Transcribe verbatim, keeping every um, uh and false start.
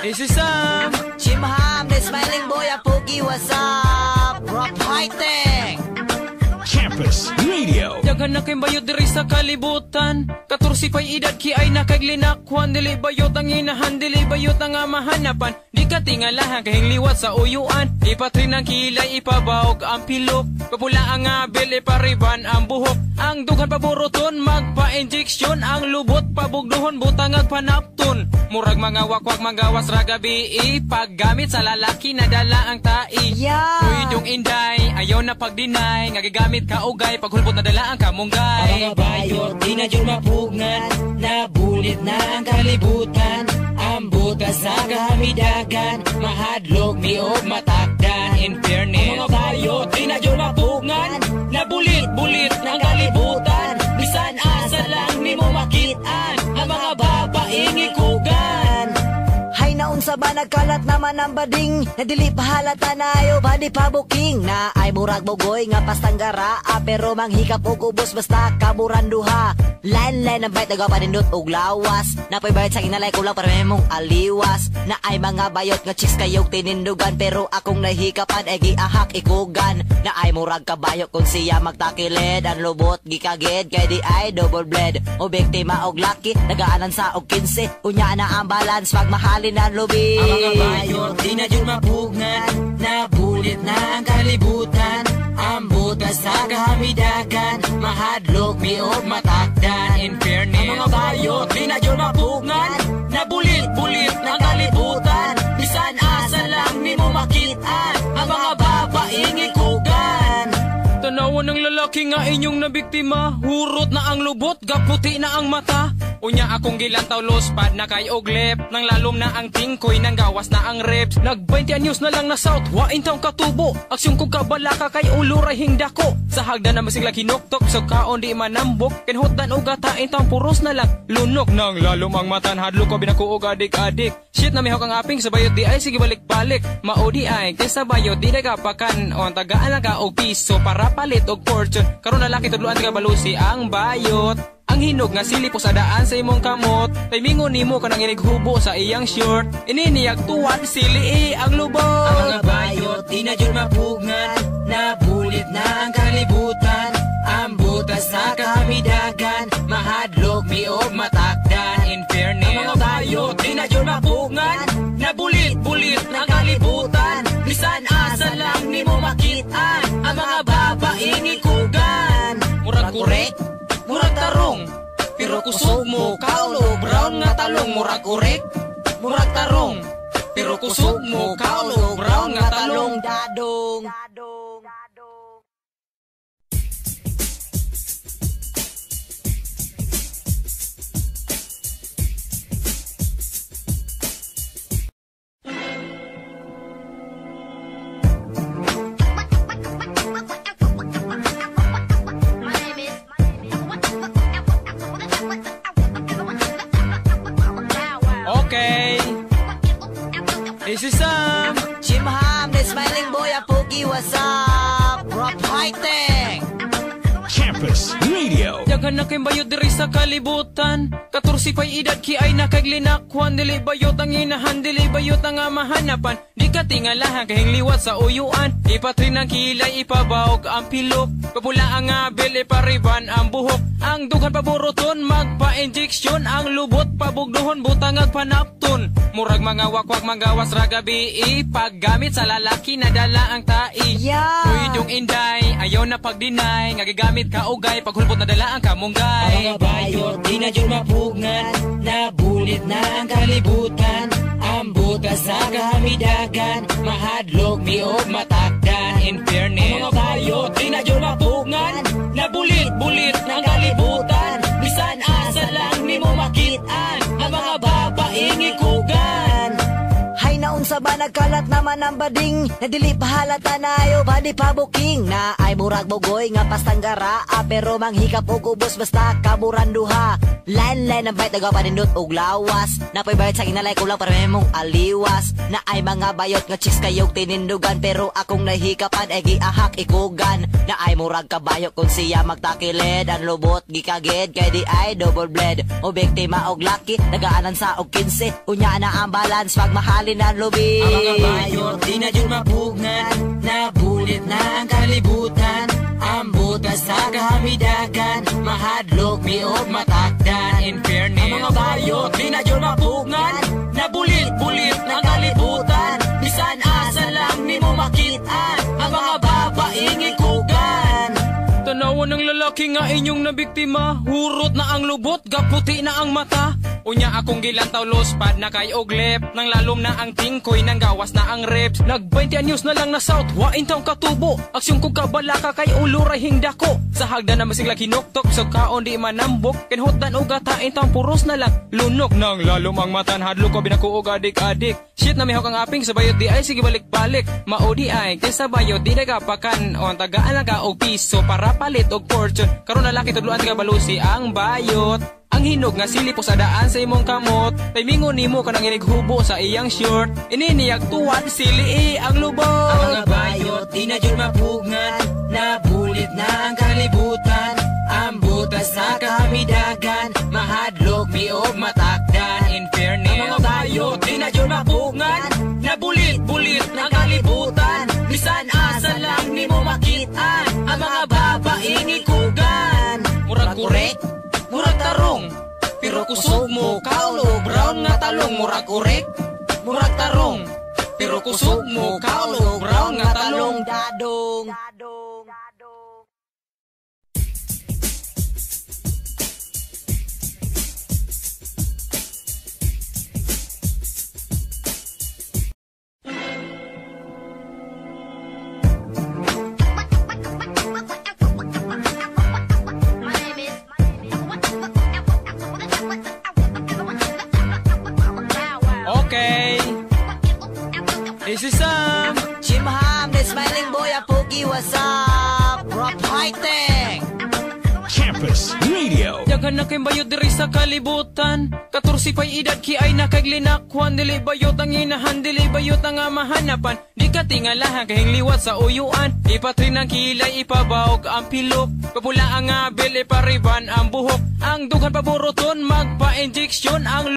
This is Sam Chimham, the smiling boy, a Pookie, what's up? Rock fighting Campus Radio. Daghan na kay bayot diri sa kalibutan. Katursi pay edad ki ay nakaglinakwan. Dili bayot ang inahan, dili bayot ang mahanapan. Di ka tingalahan kahing liwat sa uyuan. Ipatrin ang kilay, ipabawog ang pilok. Papula ang abil, ipariban ang buhok. Ang dughan paburuton, magpa-injeksyon. Ang lubot, pabugduhon, butang at panapton. Murag mga wakwak, magawas ragabi. Paggamit sa lalaki, nadala ang tai. Yeah. Uydong inday, ayaw na pagdinay. Ngagigamit ka ugay, paghulbot nadala ang kamunggay. Ang mga bayot, di na dyan mapugngan. Nabulit na ang kalibutan. Ang butas sa kahamidagan. Mahadlok, miog, matakdan. In fairness, ang mga bayot, di na dyan mapugngan. Nabulit-bulit ng kalibutan. Bisan asa lang ni mo makitaan. Ang mga babaeng ikugan. Hay naun sa ba nagkalat naman ang bading. Nadili pahalata na ayo ba di pa booking. Na ay murag bogoy nga pastanggara. Pero manghikap og ubos basta kaburanduha. Line-line ang bayt nagapanindot og lawas. Napay bayad sa inalay ko lang para may mong aliwas. Na ay mga bayot nga chicks kayog tinindugan. Pero akong nahikapan ay giahak ikugan. Na ay murag kabayok kung siya magtakilid. Ang lubot gikagid kay di ay double blade. O biktima og laki nagaanan sa og kinse. Unya na ang balance pag mahalin ang lubi. Ang mga bayot, di na dyan mapugngan. Nabulit na ang kalibutan. Ang butas sa kahamidagan. Mahadlok, miog, matakdan. In fairness, ang mga bayot, di na dyan mapugngan. Nabulit-bulit ng kalibutan. Bisan asa lang ni mo makitaan. Ang mga babaeng ikugan. Tanawan ng lalaki nga inyong nabiktima. Hurot na ang lubot, gaputi na ang mata. Unya akong gilantaw lospad na kay oglep. Nang lalom na ang tingkoy, nang gawas na ang reps. Nag-twenty anyos na lang na south, wain taong katubo. Aksyon kong kabalaka kay uluray hingdako. Sa hagdan na masigla kinoktok, so kaon di manambok. Kinhutan o gatain taong puros na lang lunok. Nang lalom ang matan, hadlo ko binako og adik-adik. Shit na mihok ang aping, sa bayot di ay sige balik-balik. Maudi ay, kaysa bayot di nagapakan. O tagaan lang ka og piso para palit og fortune. Karon lalaki tudluan taga balusi ang bayot. Ang hinog nga silipo sa daan sa imong kamot. Timingon nimo kanang inighubo sa iyang short. Ininiyag tuwan sili ang lubot. Ang mga bayot, di na dyan mapugngan. Nabulit na ang kalibutan. Ang butas sa kahamidagan. Mahadlok, miog, matakdan. In fairness, ang mga bayot, di na dyan mapugngan. Nabulit-bulit ng kalibutan. Bisan asa lang ni mo makitaan. Ang mga babaeng ikugan. Murag korek, murag tarong. Pero kusog mo, kaulo, brown nga talong. Murag korek, murag tarong. Pero kusog mo, kaulo, brown nga talong. Dadong. Okay, this is Sam Chimham, the smiling boy, a Pookie, what's up? Rock fighting Campus Radio. daghan na kay bayot diri sa kalibutan. Katursi pay edad ki ay nakaglinakwan. Dili bayot ang inahan, dili bayot ang mahanapan. Di ka tingalahan kahing liwat sa uyuan. Ipatrin ang kilay, ipabawog ang pilok. Papula ang abil, ipariban ang buhok. Ang dughan paburuton, magpa-injeksyon. Ang lubot, pabugduhon, butang ag panapton. Murag mga wakwak, magawas ragabi. Paggamit sa lalaki, nadala ang tai. Yeah. Uydong inday, ayaw na pagdinay. Ngagigamit ka ugay, paghulbot nadala ang kamunggay. Ang mga bayot, di na dyan mapugngan. Nabulit na ang kalibutan. Ang butas sa kahamidagan. Mahadlok, miog, matakdan. In fairness, ang mga bayot, di na dyan mapugngan. Nabulit-bulit ng kalibutan. Bisan asa lang ni mo makitaan. Ang mga babaeng ikugan. Hay naun sa ba ba nagkalat naman ang bading na dili pahalata na ayo ba di pa booking na ay murag bogoy nga pastanggara ah, pero manghikap og ubos basta kaburan duha. Line-line ang bayt nagapanindot og lawas napoy bayot sa ginalay ko lang para mong aliwas na ay mga bayot nga chicks kayog tinindugan pero akong nahikapan ay giahak ikugan na ay murag kabayo kung siya magtakilid ang lubot gikagid kay di ay double blade o biktima og laki nagaanan sa og kinse unya na ang balance pag mahalin ang lubi. Ang mga bayot di na yun mapugnan nabulit na ang kalibutan ang butas sa kahamidagan mahadlok mi og matakdan in fairness. Ang mga bayot di na yun mapugnan nabulit-bulit ng kalibutan bisan asa lang ni mo makitaan ang mga babaeng ikugan. Tanawan ng lalaki nga inyong nabiktima, hurot na ang lubot, gaputi na ang mata. Unya akong gilantaw lospad na kay oglep, nang lalom na ang tingkoy, nang gawas na ang reps. Nag-twenty anyos na lang na south, wain taong katubo. Aksyon kong kabalaka kay uluray hingdako. Sa hagdan na masigla kinuktok, so kaon di manambok. Kinhutdan o gatain taong puros na lang lunok. Nang lalom ang matan, hadlo ko binakuog adik-adik. Shit na mihok ang aping, sa bayot di ay sige balik-balik. Maudi ay, kaysa bayot di nagapakan. O ang tagaan lang ka og piso para palit og fortune. Karon na laki tudluan tiga balusi ang bayot. Ang hinog nga sili po sa daan sa imong kamot. Timingon nimo kanang inighubo sa iyang short. Ininiyag tuwad sili ang lubot. Ang mga bayot di na yun mapugnan nabulit na ang kalibutan ang butas sa kahamidagan mahadlok mi og matakdan in fairness. Ang mga bayot di na yun mapugnan nabulit-bulit ng kalibutan bisan asa lang nimo makitaan ang mga babaeng ikugan. Murag kurek, murag tarong, pero kusog mo kaulo brown nga talong. Murag kurek, murag tarong, pero kusog mo kaulo brown nga talong. Dadong Okay, this is Sam. Chimham, the smiling boy, a pookie, what's up? Rock fighting! Campus Radio. Daghan na kay bayot diri sa kalibutan. Katorsi pay edad ki ay nakaglinakwan. Dili bayot ang inahan, dili bayot ang mahanapan. Di ka tingalahan kahing liwat sa uyuan. Ipatrin ang kilay, ipabawog ang pilok. Papula ang abil, ipariban ang buhok. Ang dughan paburuton, magpa-injeksyon ang